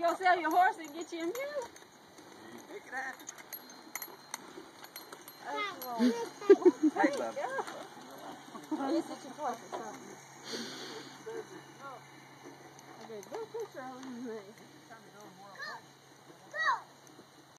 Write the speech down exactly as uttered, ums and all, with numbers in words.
gonna sell your horse and get you a mule? Pick it out. Hey, love. This is your horse or something. Okay, go picture of him.